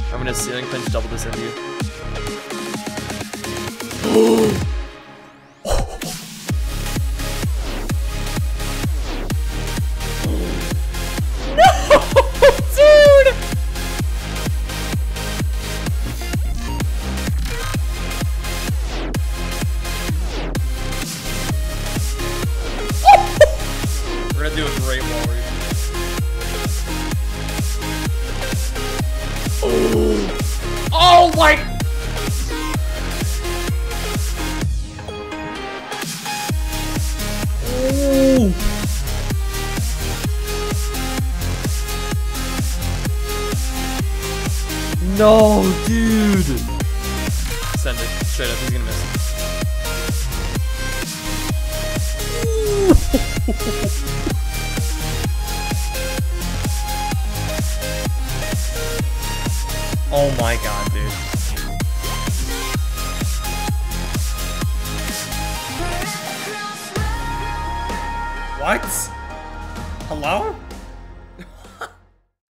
I'm gonna ceiling punch double this into you. Do a great wall read. Oh my! Oh. No, dude! Send it straight up. He's gonna miss. Oh my god, dude. What? Hello?